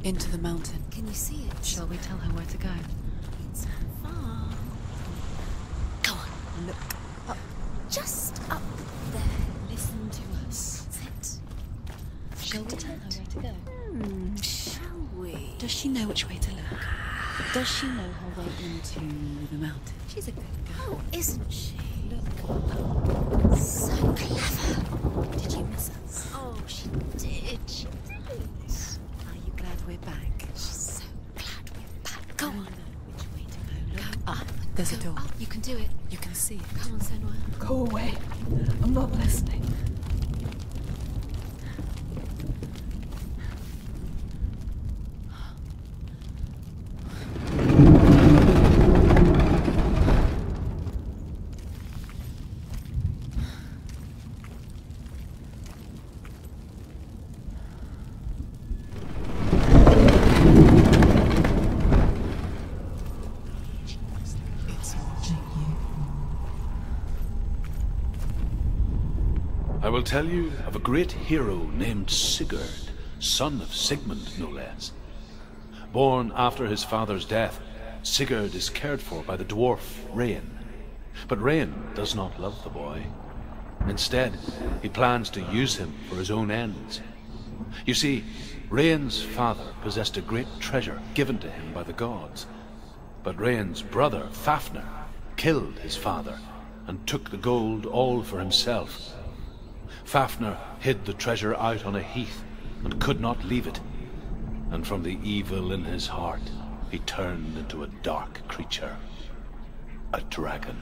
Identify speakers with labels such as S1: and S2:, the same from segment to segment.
S1: Into the mountain.
S2: Can you see it?
S3: Shall we tell her where to go?
S2: It's far. Go on, look up. Just up there. Listen to us. That's it.
S3: Shall we tell her where to go?
S2: Shall we?
S1: Does she know which way to look? Does she know her way into the mountain?
S2: She's a good girl, isn't she?
S1: Look.
S2: So clever. Did you miss us? Oh, she did. She did.
S1: Are you glad we're back?
S2: She's so glad we're back. Go
S1: I
S2: on.
S1: know which way to go. Look
S2: Go
S1: up.
S2: up.
S1: There's a
S2: Go
S1: door.
S2: up. You can do it.
S1: You can see it.
S2: Come on, Senua.
S4: Go away. I'm not listening.
S5: I will tell you of a great hero named Sigurd, son of Sigmund, no less. Born after his father's death, Sigurd is cared for by the dwarf Rain. But Rain does not love the boy. Instead, he plans to use him for his own ends. You see, Rain's father possessed a great treasure given to him by the gods. But Rain's brother, Fafnir, killed his father and took the gold all for himself. Fafnir hid the treasure out on a heath and could not leave it. And from the evil in his heart, he turned into a dark creature. A dragon.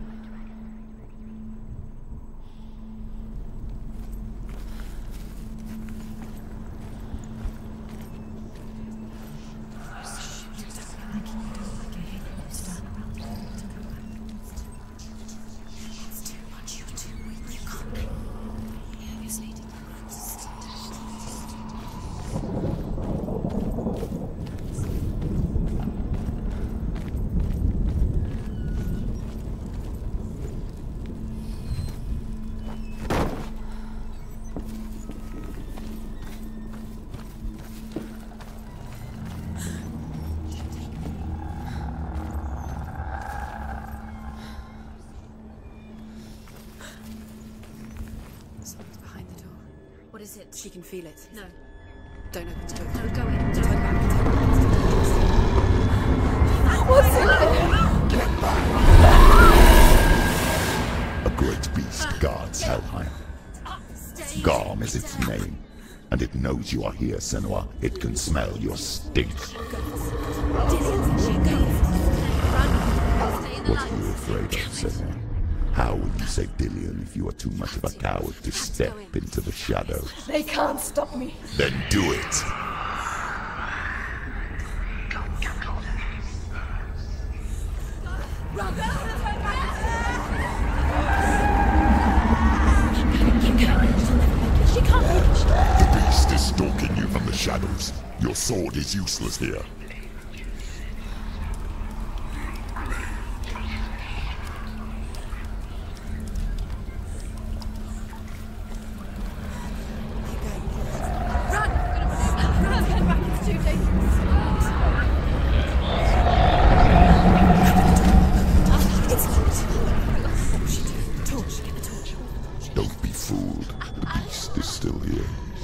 S1: Something's behind the door.
S2: What is it?
S1: She can feel it.
S2: No.
S1: Don't open the door.
S2: No, go in.
S1: Turn back. Turn back.
S4: What's in there?
S6: A great beast guards Helheim. Garm is its name, and it knows you are here, Senua. It can smell your stink. What are you afraid of, Senua? How will you save Dillion if you are too much of a coward to step into the shadows?
S4: They can't stop me.
S6: Then do it! The beast is stalking you from the shadows. Your sword is useless here. Don't be fooled. The beast is still here.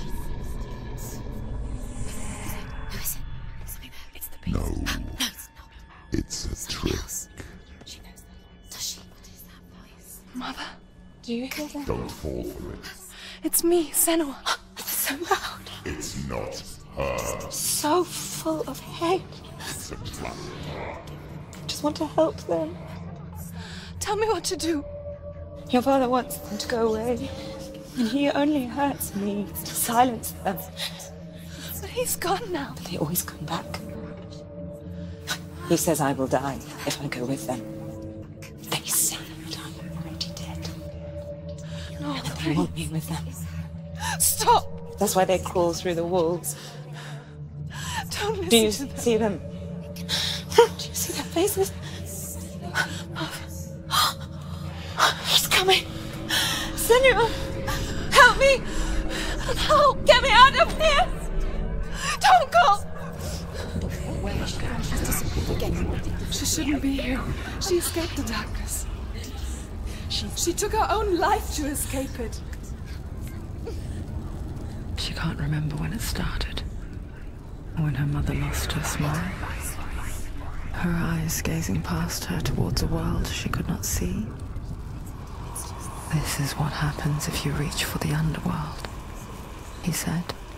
S6: No. It's a trick.
S2: She knows that. Does she? What is that voice?
S4: Mother, do you hear that?
S6: Don't fall for it.
S4: It's me, Senua. It's so loud.
S6: It's not her.
S4: So full of hate.
S6: It's a trap.
S4: Just want to help them. Tell me what to do. Your father wants them to go away. And he only hurts me to silence them. But he's gone now. But they always come back. He says I will die if I go with them. They say that I'm already dead. No, and that they want me with them. Stop! That's why they crawl through the walls. Don't listen. Do you see them? Do you see their faces? He's coming. Senua, help me! Help! Get me out of here! Don't go!
S7: She shouldn't be here. She escaped the darkness. She took her own life to escape it.
S3: She can't remember when it started. When her mother lost her smile. Her eyes gazing past her towards a world she could not see. This is what happens if you reach for the underworld, he said.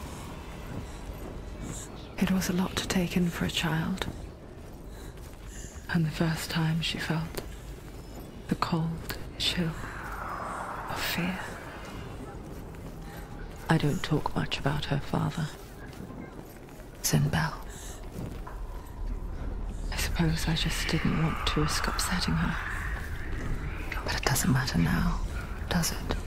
S3: It was a lot to take in for a child. And the first time she felt the cold chill of fear. I don't talk much about her father, Sinbel. I suppose I just didn't want to risk upsetting her. But it doesn't matter now, does it?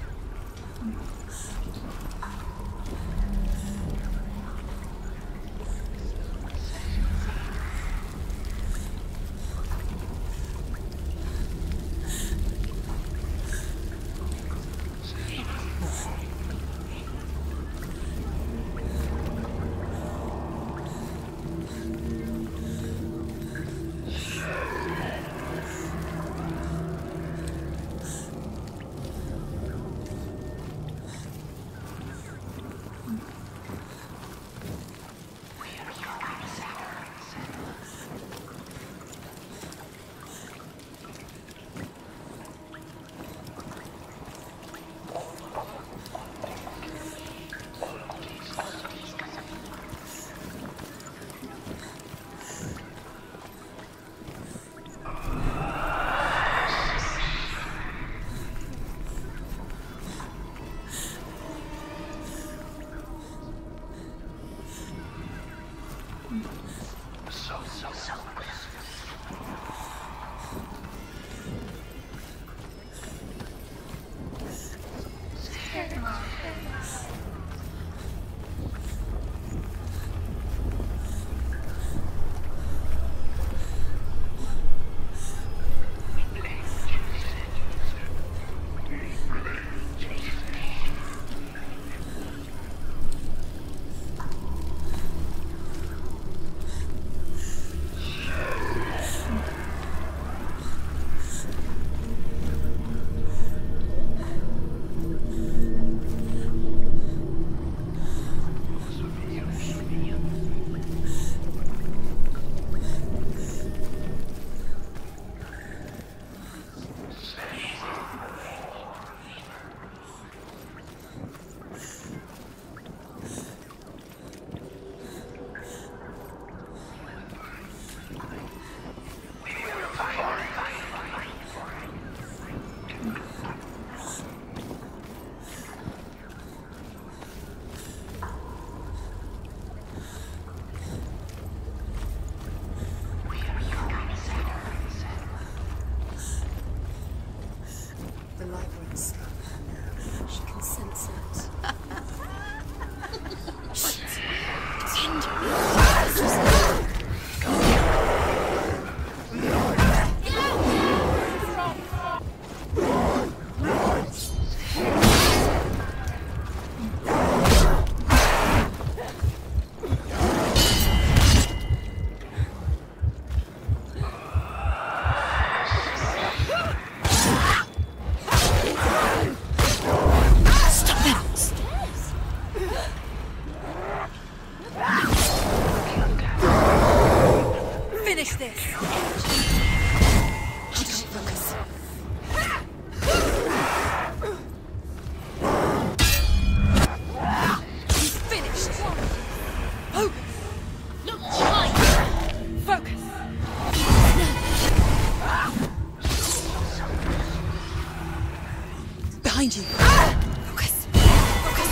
S1: Behind you.
S2: Focus. Focus.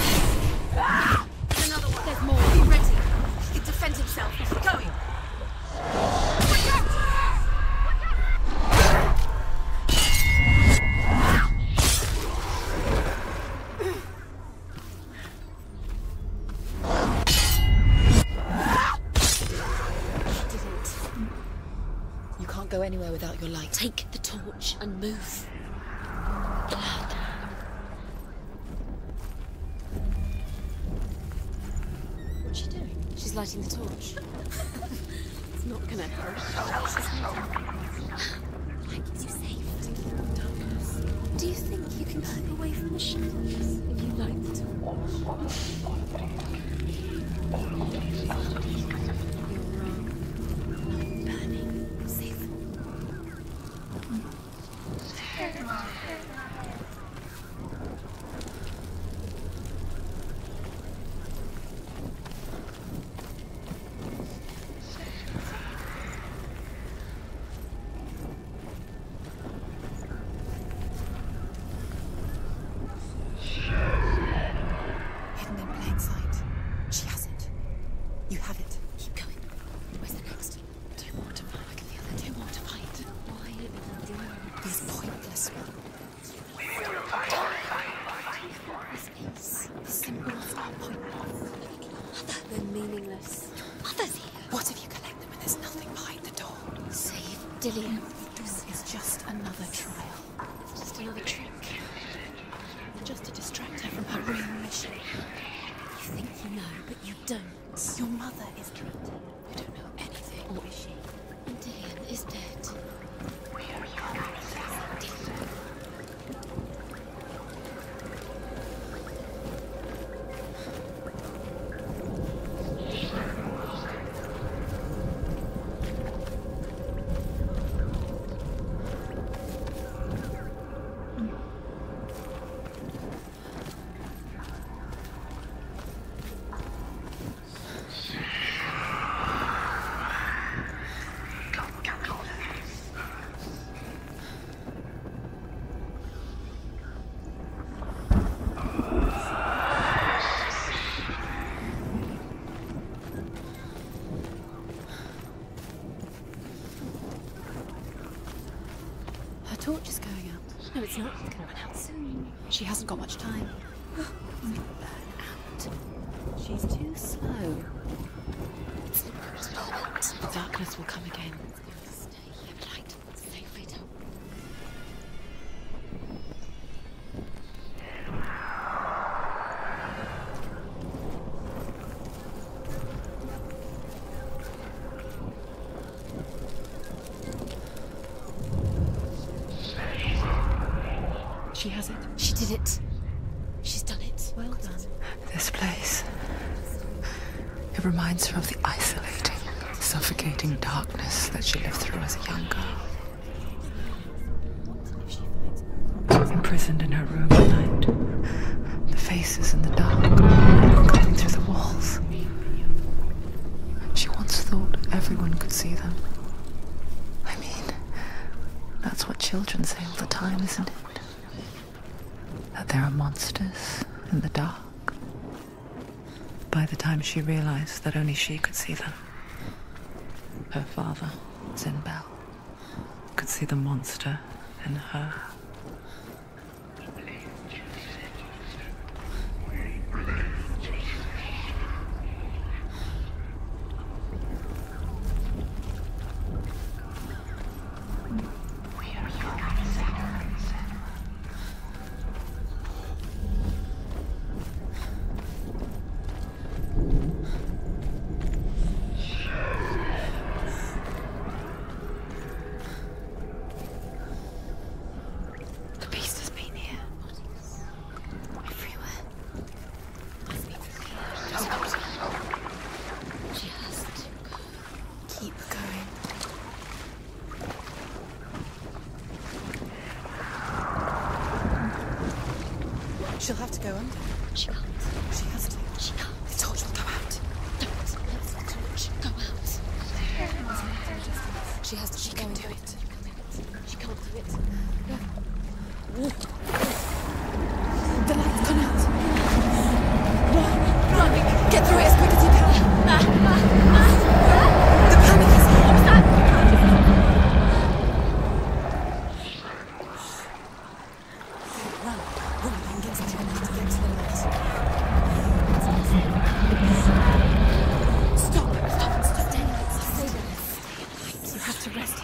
S2: Another one. There's more. Be ready. He can defend himself. Keep going.
S1: You can't go anywhere without your light.
S2: Take the torch and move. What's she doing? She's lighting the torch. It's not gonna help. That keeps you safe. Do you think you can keep away from the shadows if you like to? You're wrong. I'm burning. You're safe.
S4: You have it.
S2: Keep going. Where's the next? 2 more to find. Look at the other 2 more to find. Why are you doing
S4: These pointless ones.
S2: this? Is the symbols are pointless. They're meaningless. Mother's here.
S4: What if you collect them and there's nothing behind the door?
S2: Save Dillian.
S4: It's just another trial.
S2: It's just another trick.
S4: Just to distract her from her real mission.
S2: You think you know, but you don't.
S4: Your mother is trapped here. You don't know anything.
S2: Or is she? Dillian is dead.
S4: Torch is going out.
S2: No, it's not. It's gonna run out soon.
S4: She hasn't got much time.
S2: Burn out.
S4: She's too slow.
S2: It's the moment.
S4: The darkness will come again.
S2: Stay here, right? Stay right up.
S4: She has it.
S2: She did it. She's done it.
S4: Well done.
S3: This place. It reminds her of the isolating, suffocating darkness that she lived through as a young girl. Imprisoned in her room at night. The faces in the dark, coming through the walls. She once thought everyone could see them. I mean, that's what children say all the time, isn't it? That there are monsters in the dark. By the time she realized that only she could see them, her father, Zinbel, could see the monster in her.
S4: She'll have to go under.
S2: She can't.
S4: She has to.
S2: She can't.
S4: The torch will go out.
S2: Don't let the torch go out.
S4: She has to. She can do it.
S2: She can't do it.
S4: The light's gone out. Run! Get through it as quick as you can. The panic is here.
S2: What's that?
S4: Run and get to the light. Stop. Stay. You have to rest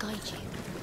S2: guide you.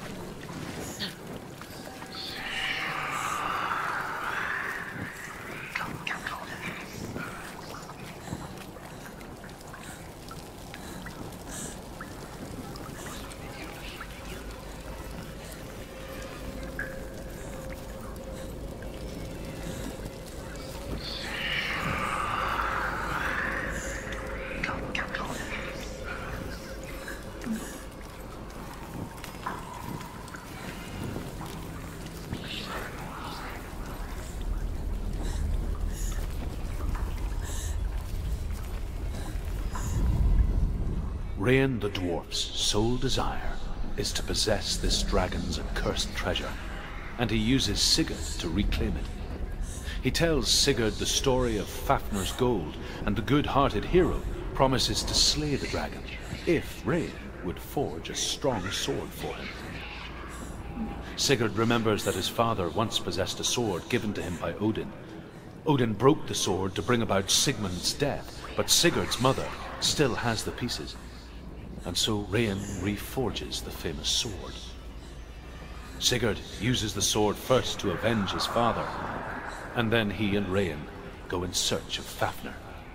S5: Rain the dwarf's sole desire is to possess this dragon's accursed treasure, and he uses Sigurd to reclaim it. He tells Sigurd the story of Fafnir's gold, and the good-hearted hero promises to slay the dragon if Rain would forge a strong sword for him. Sigurd remembers that his father once possessed a sword given to him by Odin. Odin broke the sword to bring about Sigmund's death, but Sigurd's mother still has the pieces. And so Rain reforges the famous sword. Sigurd uses the sword first to avenge his father, and then he and Rain go in search of Fafnir.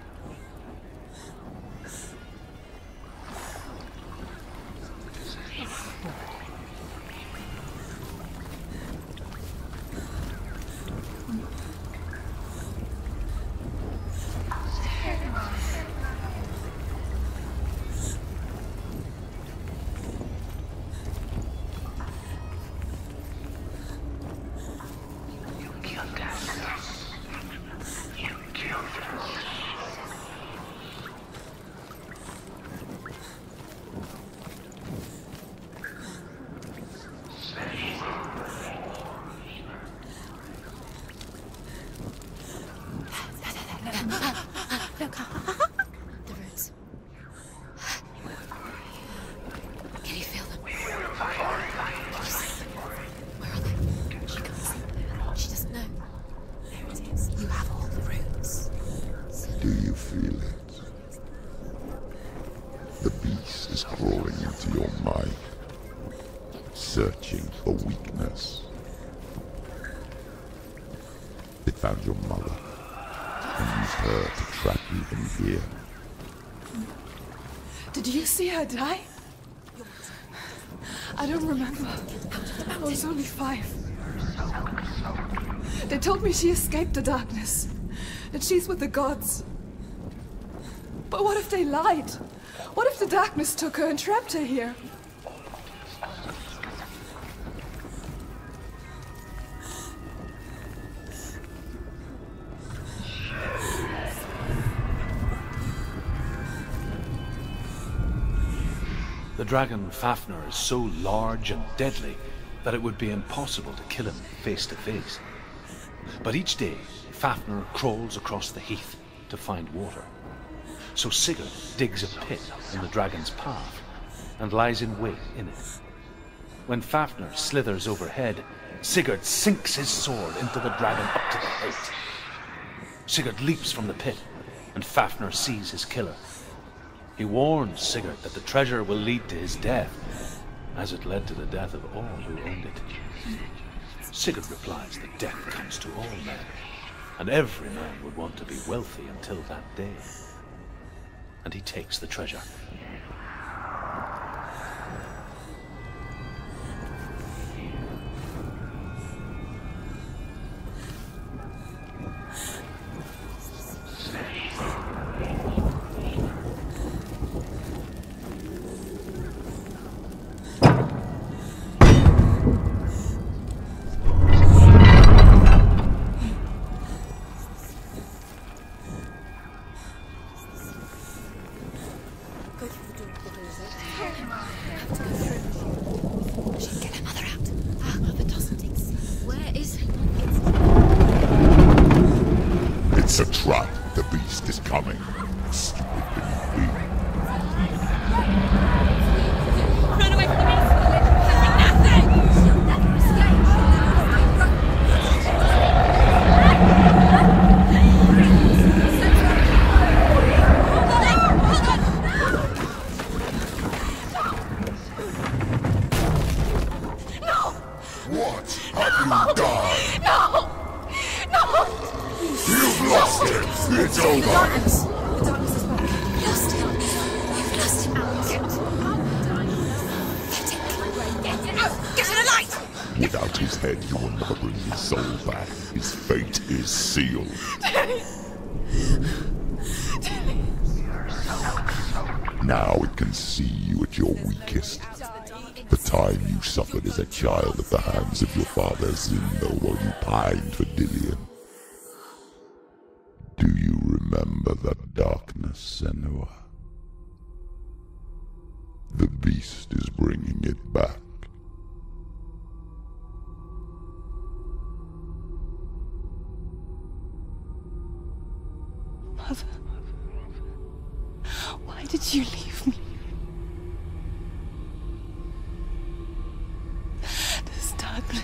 S2: Look, the roots. Can you feel them? Where are they? She can't see them. She doesn't know. There it is. You have all the roots.
S6: Do you feel it? The beast is crawling into your mind, searching for weakness. It found your mother, and used her to trap you in here.
S7: Did you see her die? I don't remember. I was only 5. They told me she escaped the darkness, that she's with the gods. But what if they lied? What if the darkness took her and trapped her here?
S5: The dragon Fafnir is so large and deadly that it would be impossible to kill him face to face. But each day, Fafnir crawls across the heath to find water. So Sigurd digs a pit in the dragon's path and lies in wait in it. When Fafnir slithers overhead, Sigurd sinks his sword into the dragon up to the hilt. Sigurd leaps from the pit, and Fafnir sees his killer. He warns Sigurd that the treasure will lead to his death, as it led to the death of all who owned it. Sigurd replies that death comes to all men, and every man would want to be wealthy until that day. And he takes the treasure.
S6: It's a trap. The beast is coming. Stupid thing.
S2: Run away from the beast! Nothing!
S6: ahead, you will never bring his soul back. His fate is sealed. Now it can see you at your weakest. The time you suffered as a child at the hands of your father Zindo while you pined for Dillion. Do you remember that darkness, Senua? The beast is bringing it back.
S3: Mother, why did you leave me? This darkness,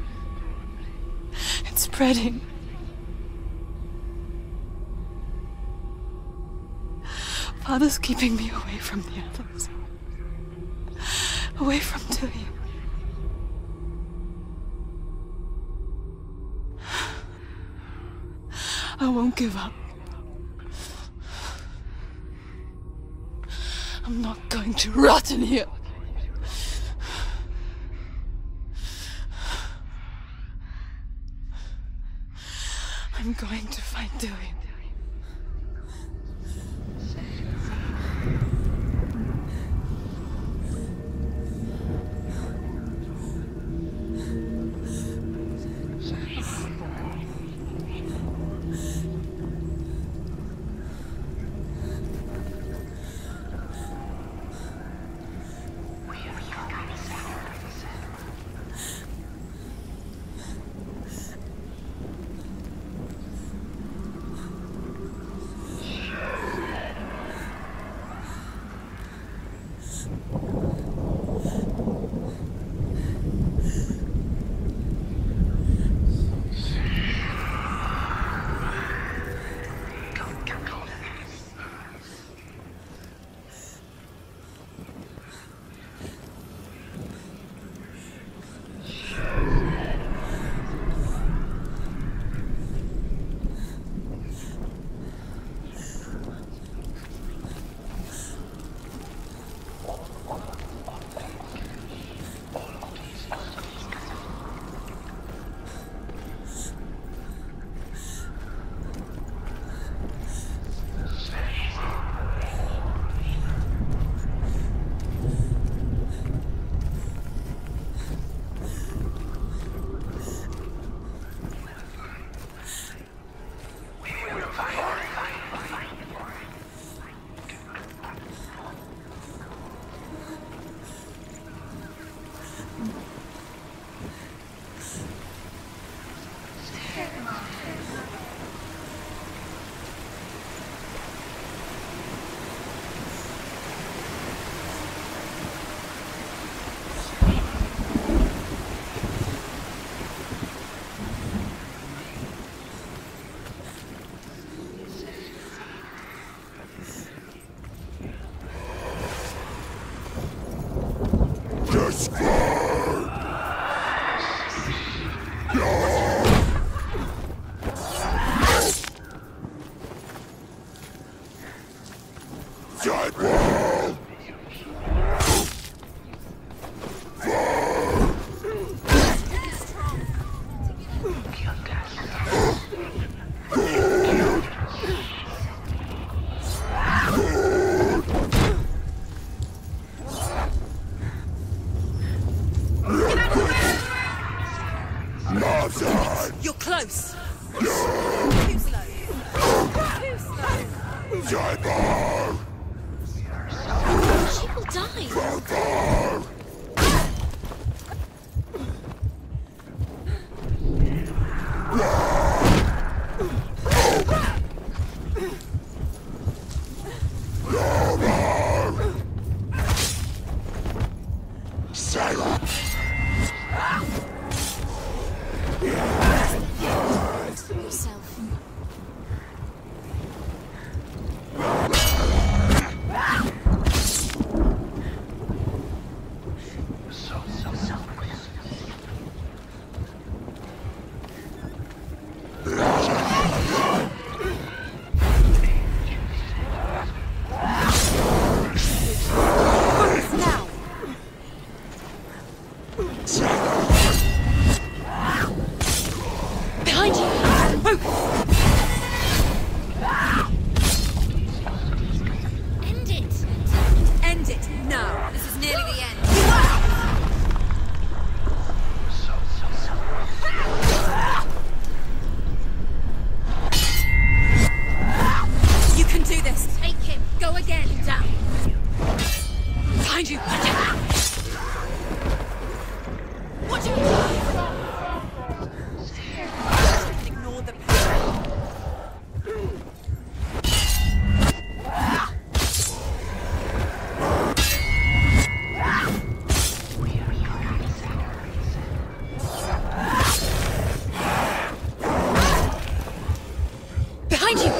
S3: it's spreading. Father's keeping me away from the others. Away from Dillion. I won't give up. I'm not going to rot in here. I'm going to find Dillion.
S2: You're close. Too slow. Too slow. She will die. Behind you! Watch out! Ignore the behind you!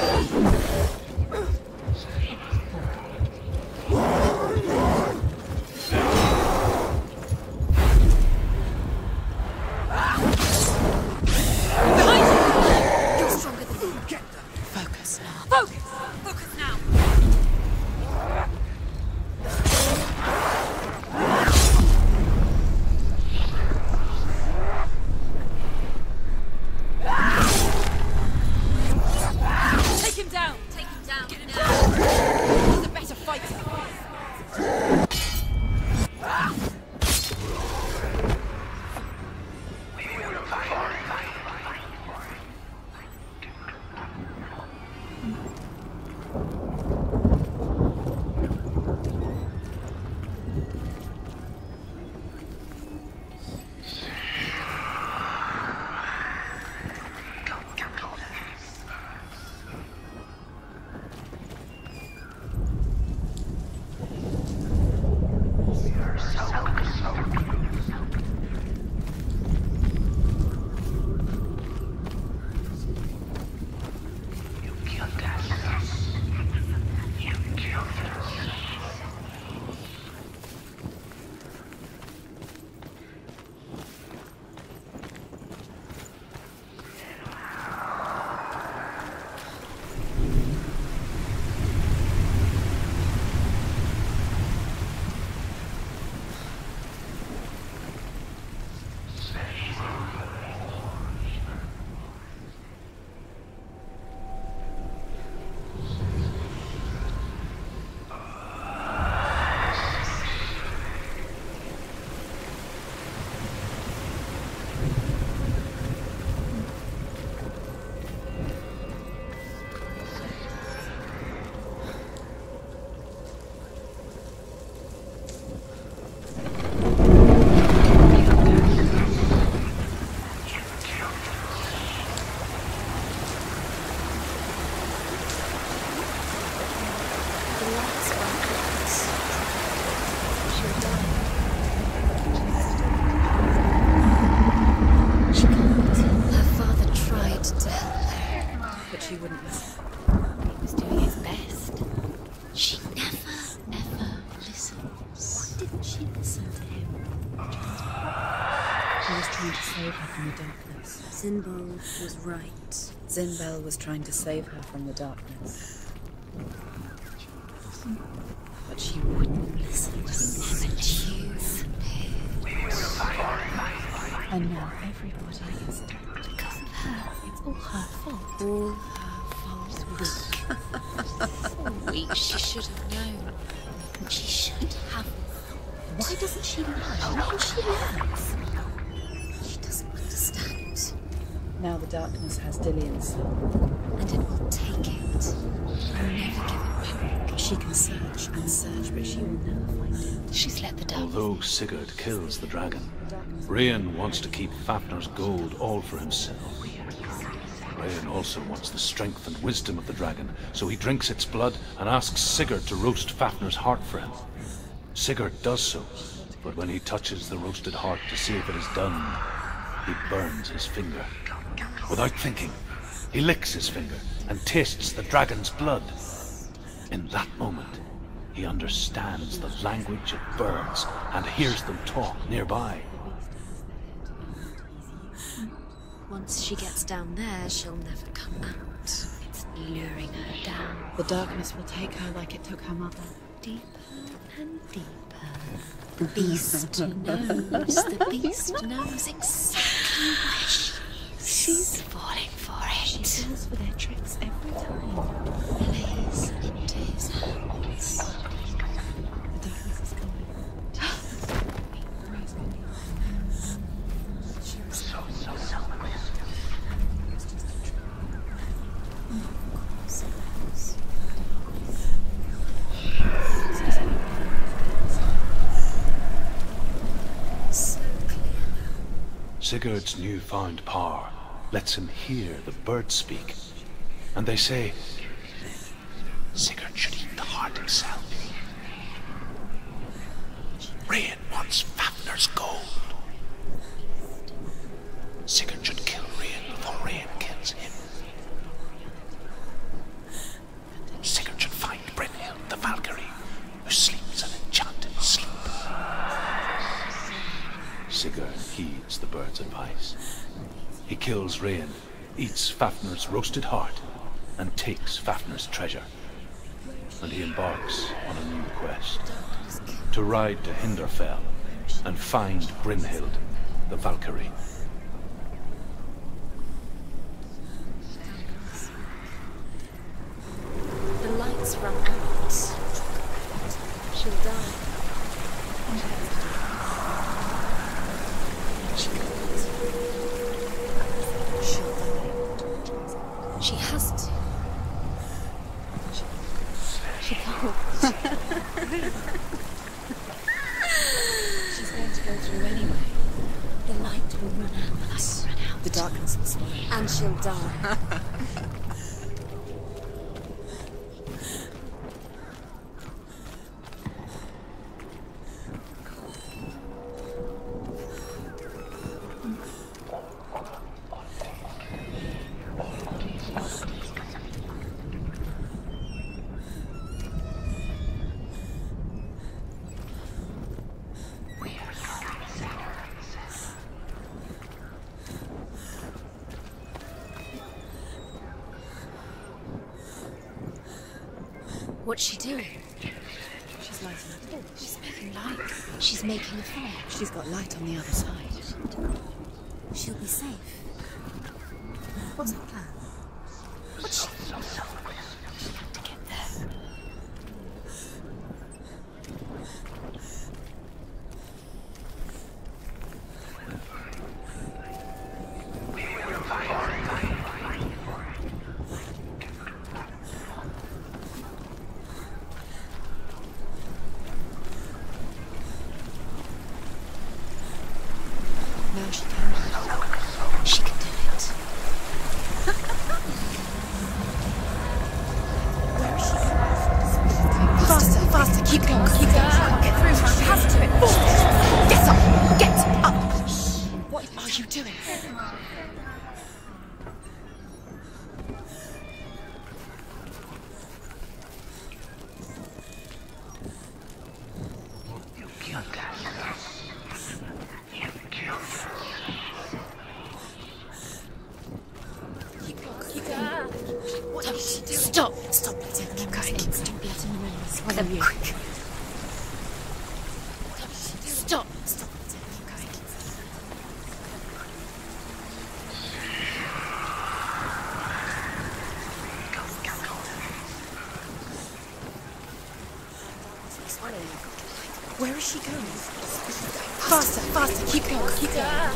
S1: Zynbel was right. Zynbel was trying to save her from the darkness. But she wouldn't listen to him. And now everybody is dead. Because of her. It's all her fault. All her fault. So weak. She should have known. She should have. Why doesn't she learn? Why she learns? She doesn't understand. Now the darkness has Dillian's soul. And it will take it. And never give it back. She can search and search, but she will never find it. She's let the darkness.
S5: Although Sigurd kills the dragon, Rayan wants to keep Fafnir's gold all for himself. Rayan also wants the strength and wisdom of the dragon, so he drinks its blood and asks Sigurd to roast Fafnir's heart for him. Sigurd does so, but when he touches the roasted heart to see if it is done, he burns his finger. Without thinking, he licks his finger and tastes the dragon's blood. In that moment, he understands the language of birds and hears them talk nearby.
S2: Once she gets down there, she'll never come out. It's luring her down.
S1: The darkness will take her like it took her mother.
S2: Deeper and deeper. The beast knows. The beast knows exactly where she is. She's falling for it.
S1: She falls for their tricks every time.
S2: Plays into his hands.
S1: The darkness is coming.
S5: Sigurd's newfound power lets him hear the birds speak, and they say, Sigurd should eat the heart himself. Rain wants Fafnir's gold. Sigurd should kill Rain before Rain kills him. Sigurd should find Brynhild the Valkyrie, who sleeps an enchanted sleep. Sigurd heeds the bird's advice. He kills Rain, eats Fafnir's roasted heart, and takes Fafnir's treasure. And he embarks on a new quest, to ride to Hinderfell and find Brynhild the Valkyrie.
S2: The lights run out. She'll die. She can't. She'll die. She has to. She can't. She's going to go through anyway. The light will run out. The darkness will swallow. And she'll die. What's she doing?
S8: She's lighting a torch.
S2: She's making light. She's making a fire.
S8: She's got light on the other side.
S2: She'll be safe. What's her plan? What's she... to get there.
S8: Now she can.
S2: She can do it.
S8: Where is she? Faster, faster, keep going, keep going. She can't get through. She has to. Get up, get up. What are you doing? What are you doing? Stop! Stop! Keep going. Stop letting the rain swallow you. Quick! Stop! Stop! Keep going. Where is she going? Faster! Faster! Keep going! Keep going!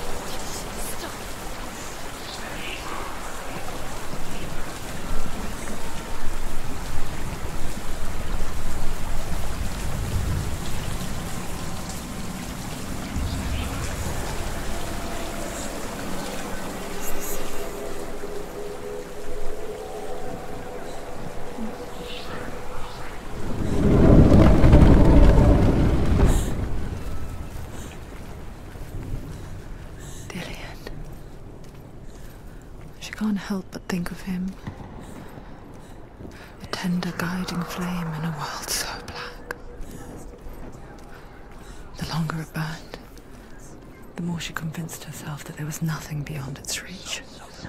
S3: I can't help but think of him. A tender guiding flame in a world so black. The longer it burned, the more she convinced herself that there was nothing beyond its reach.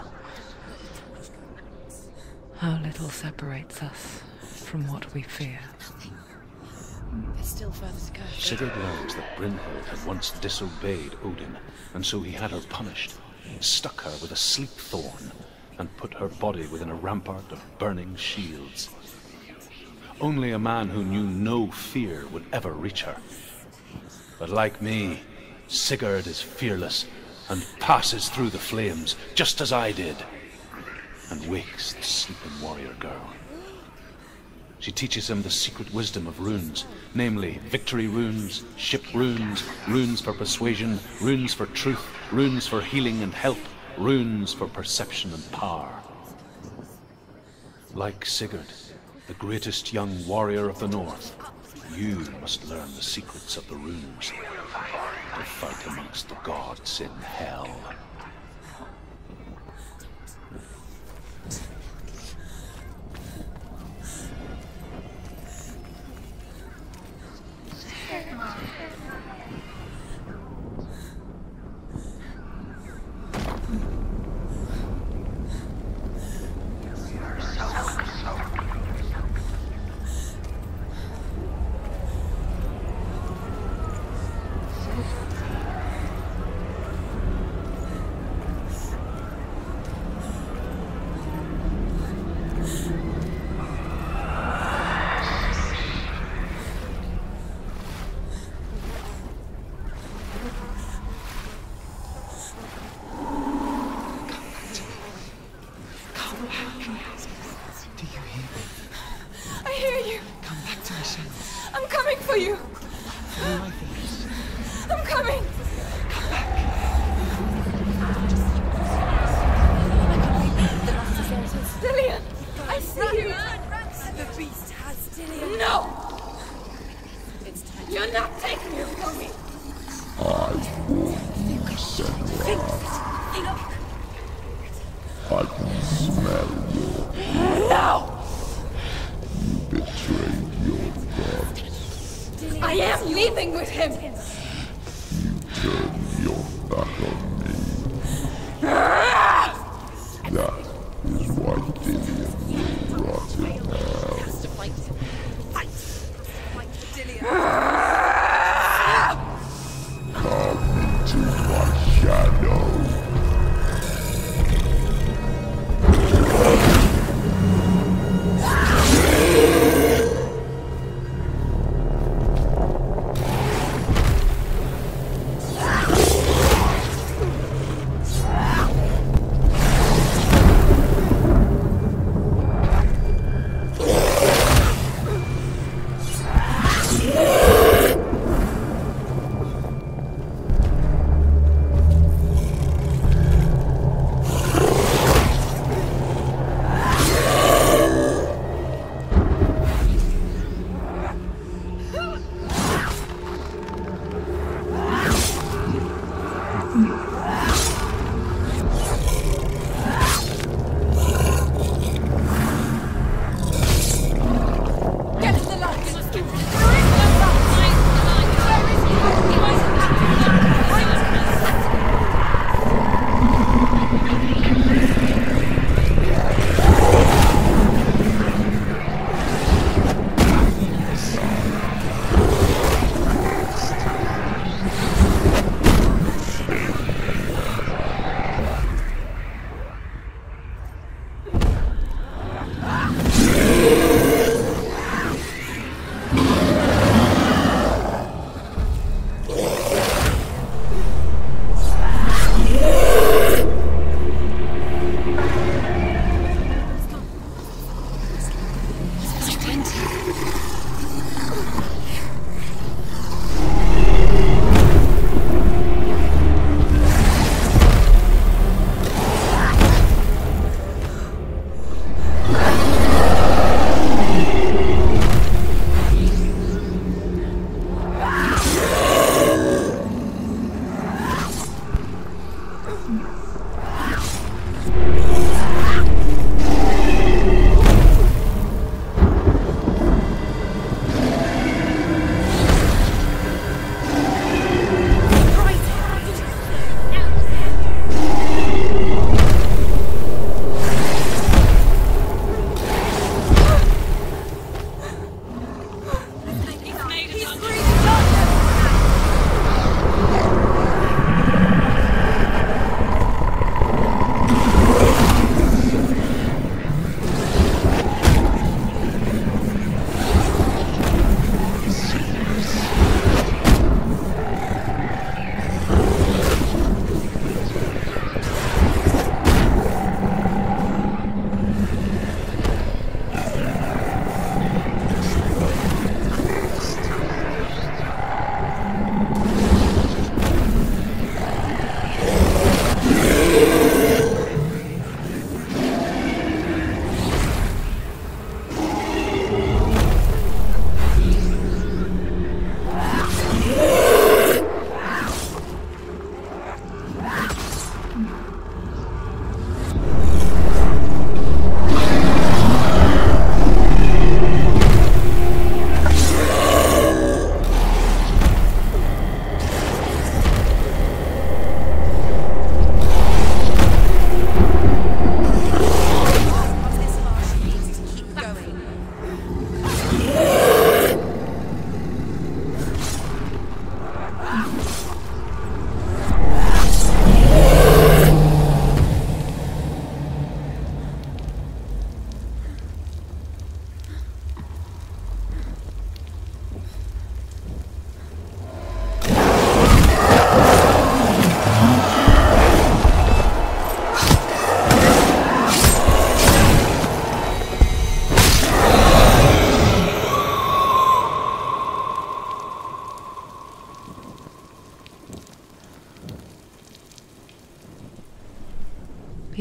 S3: How little separates us from what we fear.
S8: There's still further to go.
S5: Sigurd learns that Brynhild had once disobeyed Odin, and so he had her punished, stuck her with a sleep thorn, and put her body within a rampart of burning shields. Only a man who knew no fear would ever reach her. But like me, Sigurd is fearless and passes through the flames, just as I did, and wakes the sleeping warrior girl. She teaches him the secret wisdom of runes, namely victory runes, ship runes, runes for persuasion, runes for truth, runes for healing and help, runes for perception and power. Like Sigurd, the greatest young warrior of the North, you must learn the secrets of the runes to fight amongst the gods in hell.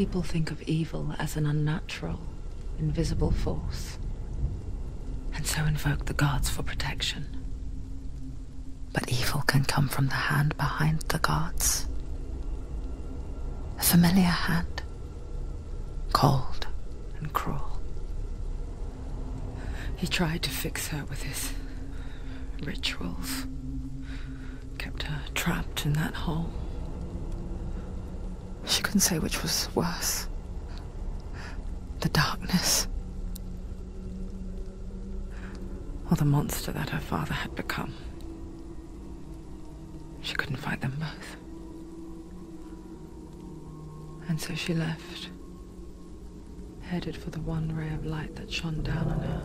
S3: People think of evil as an unnatural, invisible force, and so invoke the gods for protection. But evil can come from the hand behind the gods. A familiar hand, cold and cruel. He tried to fix her with his rituals, kept her trapped in that hole. She couldn't say which was worse. The darkness, or the monster that her father had become. She couldn't fight them both. And so she left, headed for the one ray of light that shone down on her.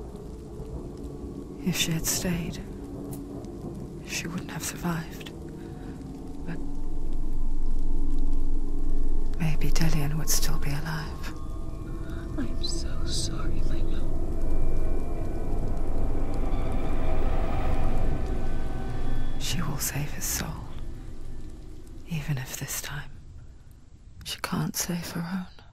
S3: If she had stayed, she wouldn't have survived. But maybe Dillion would still be alive.
S2: I'm so sorry, my love.
S3: She will save his soul, even if this time she can't save her own.